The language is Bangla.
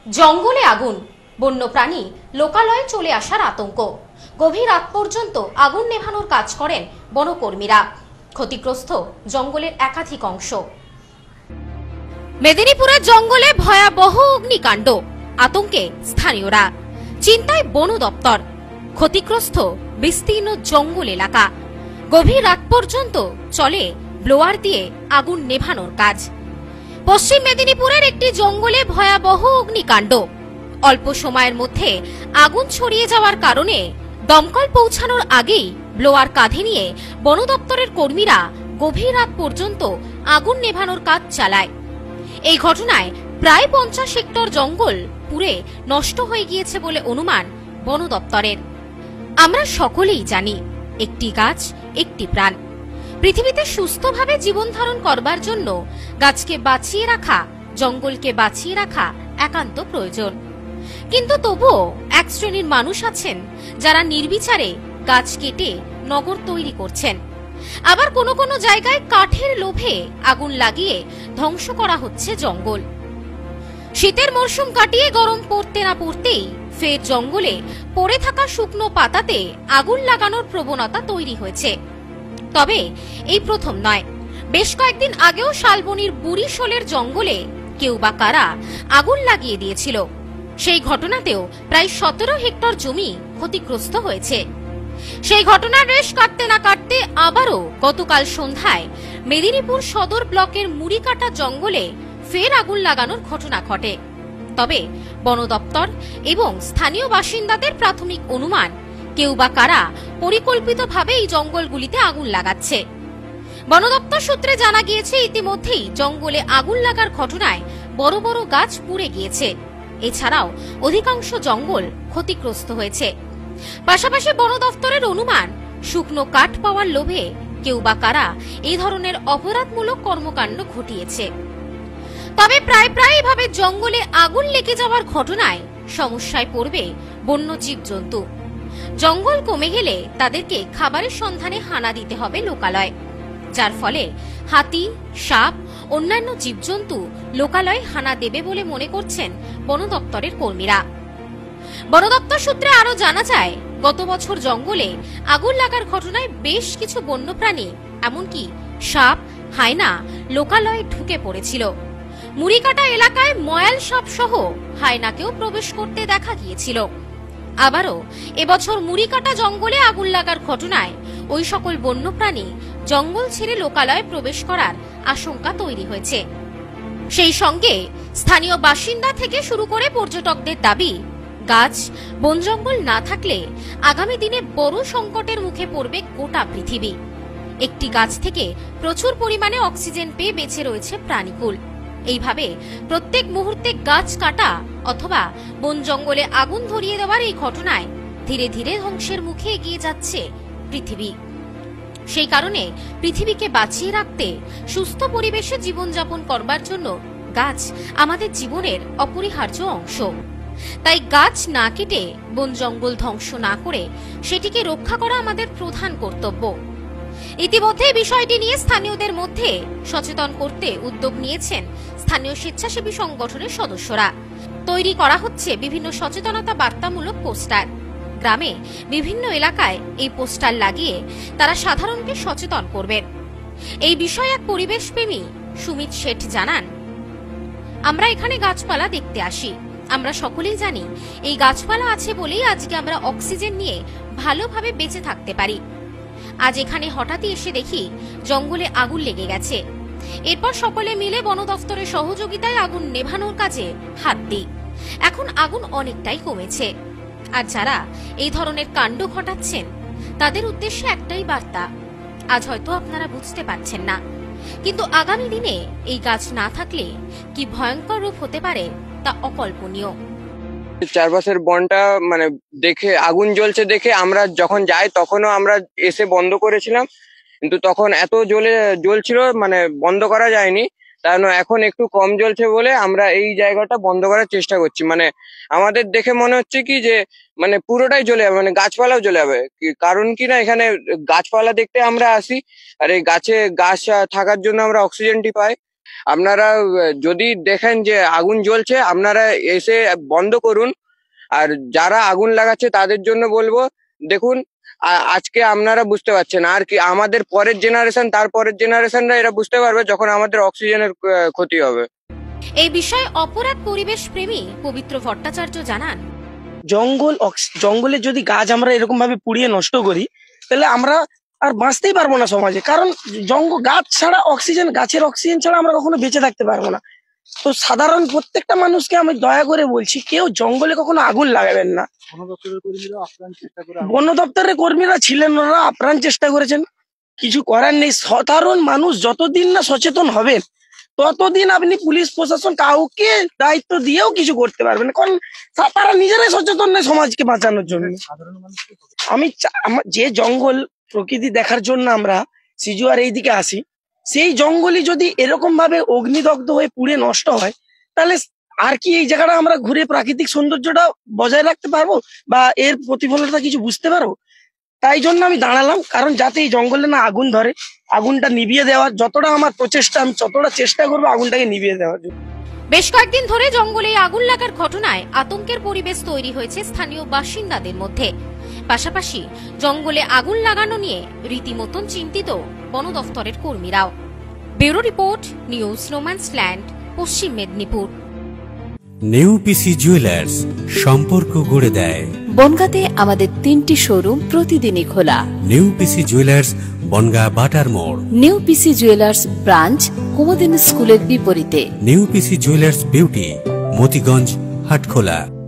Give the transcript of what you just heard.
জঙ্গলে আগুন, বন্যপ্রাণী লোকালয়ে চলে আসার আতঙ্ক। গভীর রাত পর্যন্ত আগুন নেভানোর কাজ করেন বনকর্মীরা। ক্ষতিগ্রস্ত জঙ্গলের একাধিক অংশ। মেদিনীপুরের জঙ্গলে ভয়াবহ অগ্নিকাণ্ড, আতঙ্কে স্থানীয়রা, চিন্তায় বন দপ্তর। ক্ষতিগ্রস্ত বিস্তীর্ণ জঙ্গল এলাকা। গভীর রাত পর্যন্ত চলে ব্লোয়ার দিয়ে আগুন নেভানোর কাজ। পশ্চিম মেদিনীপুরের একটি জঙ্গলে ভয়াবহ অগ্নিকাণ্ড। অল্প সময়ের মধ্যে আগুন ছড়িয়ে যাওয়ার কারণে দমকল পৌঁছানোর আগেই ব্লোয়ার কাঁধে নিয়ে বন দপ্তরের কর্মীরা গভীর রাত পর্যন্ত আগুন নেভানোর কাজ চালায়। এই ঘটনায় প্রায় 50 হেক্টর জঙ্গল পুড়ে নষ্ট হয়ে গিয়েছে বলে অনুমান বন দপ্তরের। আমরা সকলেই জানি, একটি গাছ একটি প্রাণ। পৃথিবীতে সুস্থভাবে জীবন ধারণ করবার জন্য গাছকে বাঁচিয়ে রাখা, জঙ্গলকে বাঁচিয়ে রাখা একান্ত প্রয়োজন। কিন্তু তবুও এক শ্রেণীর মানুষ আছেন যারা নির্বিচারে গাছ কেটে নগর তৈরি করছেন। আবার কোনো কোনো জায়গায় কাঠের লোভে আগুন লাগিয়ে ধ্বংস করা হচ্ছে জঙ্গল। শীতের মরশুম কাটিয়ে গরম পড়তে না পড়তেই ফের জঙ্গলে পড়ে থাকা শুকনো পাতাতে আগুন লাগানোর প্রবণতা তৈরি হয়েছে। তবে এই প্রথম নয়, বেশ কয়েকদিন আগেও শালবনির বুড়ি শোলের জঙ্গলে কেউ বা কারা আগুন লাগিয়ে দিয়েছিল। সেই ঘটনাতেও প্রায় 17 হেক্টর জমি ক্ষতিগ্রস্ত হয়েছে। সেই ঘটনার রেশ কাটতে না কাটতে আবারও গতকাল সন্ধ্যায় মেদিনীপুর সদর ব্লকের মুড়িকাটা জঙ্গলে ফের আগুন লাগানোর ঘটনা ঘটে। তবে বন দপ্তর এবং স্থানীয় বাসিন্দাদের প্রাথমিক অনুমান, কেউ বা কারা পরিকল্পিতভাবে এই জঙ্গলগুলিতে আগুন লাগাচ্ছে। বন দপ্তর সূত্রে জানা গিয়েছে, ইতিমধ্যেই জঙ্গলে আগুন লাগার ঘটনায় বড় বড় গাছ পুড়ে গিয়েছে। এছাড়াও অধিকাংশ জঙ্গল ক্ষতিগ্রস্ত হয়েছে। পাশাপাশি বন দপ্তরের অনুমান, শুকনো কাঠ পাওয়ার লোভে কেউ বা কারা এই ধরনের অপরাধমূলক কর্মকাণ্ড ঘটিয়েছে। তবে প্রায় এভাবে জঙ্গলে আগুন লেগে যাওয়ার ঘটনায় সমস্যায় পড়বে বন্য জীবজন্তু। জঙ্গল কমে গেলে তাদেরকে খাবারের সন্ধানে হানা দিতে হবে লোকালয়, যার ফলে হাতি, সাপ, অন্যান্য জীবজন্তু লোকালয়ে হানা দেবে বলে মনে করছেন বন দপ্তরের কর্মীরা। বন দপ্তর সূত্রে আরো জানা যায়, গত বছর জঙ্গলে আগুন লাগার ঘটনায় বেশ কিছু বন্যপ্রাণী, এমনকি সাপ, হায়না লোকালয়ে ঢুকে পড়েছিল। মুড়িকাটা এলাকায় ময়াল সাপ সহ হায়নাকেও প্রবেশ করতে দেখা গিয়েছিল। আবারও এবছর মুড়িকাটা জঙ্গলে আগুন লাগার ঘটনায় ওই সকল বন্যপ্রাণী জঙ্গল ছেড়ে লোকালয়ে প্রবেশ করার আশঙ্কা তৈরি হয়েছে। সেই সঙ্গে স্থানীয় বাসিন্দা থেকে শুরু করে পর্যটকদের দাবি, গাছ, বন জঙ্গল না থাকলে আগামী দিনে বড় সংকটের মুখে পড়বে গোটা পৃথিবী। একটি গাছ থেকে প্রচুর পরিমাণে অক্সিজেন পেয়ে বেঁচে রয়েছে প্রাণীকুল। এইভাবে প্রত্যেক মুহূর্তে গাছ কাটা অথবা বন জঙ্গলে আগুন ধরিয়ে দেওয়ার এই ঘটনায় ধীরে ধীরে ধ্বংসের মুখে এগিয়ে যাচ্ছে পৃথিবী। সেই কারণে পৃথিবীকে বাঁচিয়ে রাখতে, সুস্থ পরিবেশে জীবনযাপন করবার জন্য গাছ আমাদের জীবনের অপরিহার্য অংশ। তাই গাছ না কেটে, বন জঙ্গল ধ্বংস না করে সেটিকে রক্ষা করা আমাদের প্রধান কর্তব্য। ইতিমধ্যে বিষয়টি নিয়ে স্থানীয়দের মধ্যে সচেতন করতে উদ্যোগ নিয়েছেন স্থানীয় স্বেচ্ছাসেবী সংগঠনের সদস্যরা। তৈরি করা হচ্ছে বিভিন্ন সচেতনতা বার্তামূলক পোস্টার। গ্রামে বিভিন্ন এলাকায় এই পোস্টার লাগিয়ে তারা সাধারণকে সচেতন করবেন। এই বিষয়ে এক পরিবেশপ্রেমী সুমিত শেঠ জানান, আমরা এখানে গাছপালা দেখতে আসি। আমরা সকলেই জানি, এই গাছপালা আছে বলেই আজকে আমরা অক্সিজেন নিয়ে ভালোভাবে বেঁচে থাকতে পারি। আজ এখানে হঠাৎই এসে দেখি জঙ্গলে আগুন লেগে গেছে। এরপর সকলে মিলে বন দপ্তরের সহযোগিতায় আগুন নেভানোর কাজে হাত দিই। এখন আগুন অনেকটাই কমেছে। আর যারা এই ধরনের কাণ্ড ঘটাচ্ছেন তাদের উদ্দেশ্যে একটাই বার্তা, আজ হয়তো আপনারা বুঝতে পারছেন না, কিন্তু আগামী দিনে এই গাছ না থাকলে কি ভয়ঙ্কর রূপ হতে পারে তা অকল্পনীয়। চারপাশের বনটা মানে দেখে, আগুন জ্বলছে দেখে আমরা যখন যাই তখনও আমরা এসে বন্ধ করেছিলাম, কিন্তু তখন এত জ্বলছিল মানে বন্ধ করা যায়নি। কারণ এখন একটু কম জ্বলছে বলে আমরা এই জায়গাটা বন্ধ করার চেষ্টা করছি। মানে আমাদের দেখে মনে হচ্ছে কি যে মানে পুরোটাই জ্বলে যাবে, মানে গাছপালাও জ্বলে যাবে। কারণ কি না, এখানে গাছপালা দেখতে আমরা আসি, আর এই গাছ থাকার জন্য আমরা অক্সিজেনটি পাই। আপনারা যদি দেখেন যে আগুন জ্বলছে আপনারা এসে বন্ধ করুন। আর যারা আগুন লাগাচ্ছে তাদের জন্য বলবো, দেখুন আজকে আপনারা বুঝতে পারছেন, আর কি আমাদের পরের জেনারেশন, তার পরের জেনারেশনরা এরা বুঝতে পারবে যখন আমাদের অক্সিজেনের ক্ষতি হবে। এই বিষয়ে অপরাধ পরিবেশ প্রেমী পবিত্র ভট্টাচার্য জানান, জঙ্গলে যদি গাছ আমরা এরকম ভাবে পুড়িয়ে নষ্ট করি তাহলে আমরা আর বাঁচতেই পারবো না সমাজে। কারণ গাছ ছাড়া অক্সিজেন, গাছের অক্সিজেন ছাড়া আমরা কখনো বেঁচে থাকতে পারবো না। তো সাধারণ প্রত্যেকটা মানুষকে আমি দয়া করে বলছি, কেউ জঙ্গলে কখনো আগুন লাগাবেন না। বন দপ্তরের কর্মীরা ছিলেন, ওরা আপ্রাণ চেষ্টা করেছেন, কিছু করার নেই। সাধারণ মানুষ যতদিন না সচেতন হবেন ততদিন আপনি পুলিশ প্রশাসন কাউকে দায়িত্ব দিয়েও কিছু করতে পারবেন না, কারণ তারা নিজেরাই সচেতন নেই সমাজকে বাঁচানোর জন্য। যে জঙ্গল প্রকৃতি দেখার জন্য আমরা সিজুয়ার এইদিকে আসি, সেই জঙ্গলই যদি এরকম ভাবে অগ্নিদগ্ধ হয়ে পুড়ে নষ্ট হয় তাহলে আর কি এই জায়গাটা আমরা ঘুরে প্রাকৃতিক সৌন্দর্যটা বজায় রাখতে পারবো বা এর প্রতিফলনটা কিছু বুঝতে পারবো? তাই জন্য আমি দাঁড়ালাম, কারণ যাতে এই জঙ্গলে না আগুন ধরে, আগুনটা নিভিয়ে দেওয়ার যতটা আমার প্রচেষ্টা, আমি ততটা চেষ্টা করবো আগুনটাকে নিভিয়ে দেওয়ার জন্য। বেশ কয়েকদিন ধরে জঙ্গলে আগুন লাগার ঘটনায় আতঙ্কের পরিবেশ তৈরি হয়েছে স্থানীয় বাসিন্দাদের মধ্যে। পাশাপাশি জঙ্গলে আগুন লাগানো নিয়ে রীতিমতন চিন্তিত বন দফতরের কর্মীরাও। Bureau report, news no man's land, Paschim Medinipur. New PC jewellers, সম্পর্ক গড়ে দেয়। বনগাঁতে আমাদের 3টি শোরুম প্রতিদিনই খোলা। নিউ পিসি জুয়েলার্স, বনগাঁ বাটার মোড়। New PC jewellers branch, Kumudini স্কুলের বিপরীতে। New PC jewellers beauty, Motiganj, Hatkhola.